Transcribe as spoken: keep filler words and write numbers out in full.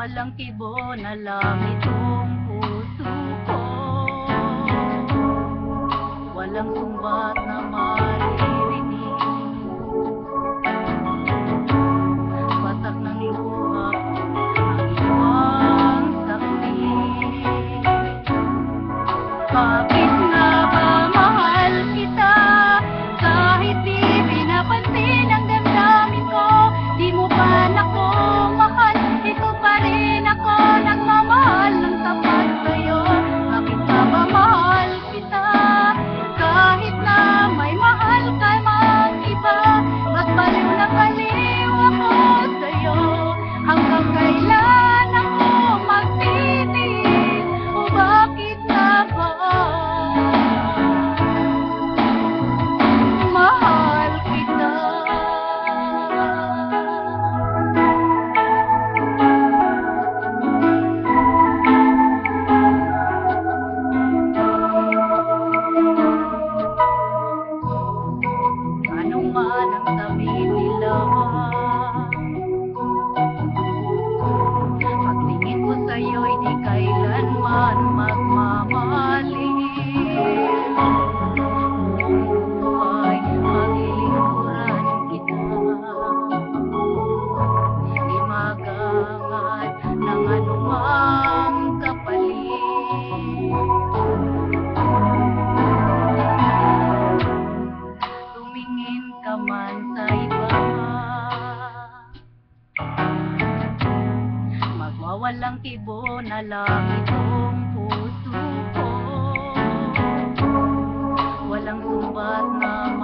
Walang kibo na lang itong puso ko. Walang sumbat na maririnig. Patak ng luha ang iyong sakit. Bakit nga ba mahal kita? Kahit di pinapansin ang damdamin ko, di mo pa ako mahal. Ito pa rin ako nagmamahal ng tapat sa'yo. Bakit nga ba mahal kita? Kahit na may mahal ka mang iba, mas baliw na baliw ako sa'yo. Hanggang kailan ako magtitiis? O bakit nga ba mahal kita? Anong man ang sabihin nila, pagtingin ko sa'yo'y di kailanman magmamahalin. Buong buhay maglilingkuran kita, di magangat ng anumang kapalit. Tumingin ka man sa iba, magwawalang kibo na lang itong puso ko. Walang sumbat na